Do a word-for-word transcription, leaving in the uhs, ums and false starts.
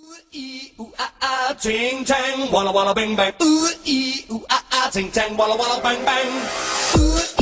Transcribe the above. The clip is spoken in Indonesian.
Ooh, ooh, ah, ah, ting tang, walla walla bang bang. Ooh, ee, ooh, ah, ah, ting tang, walla walla bang bang. Ooh,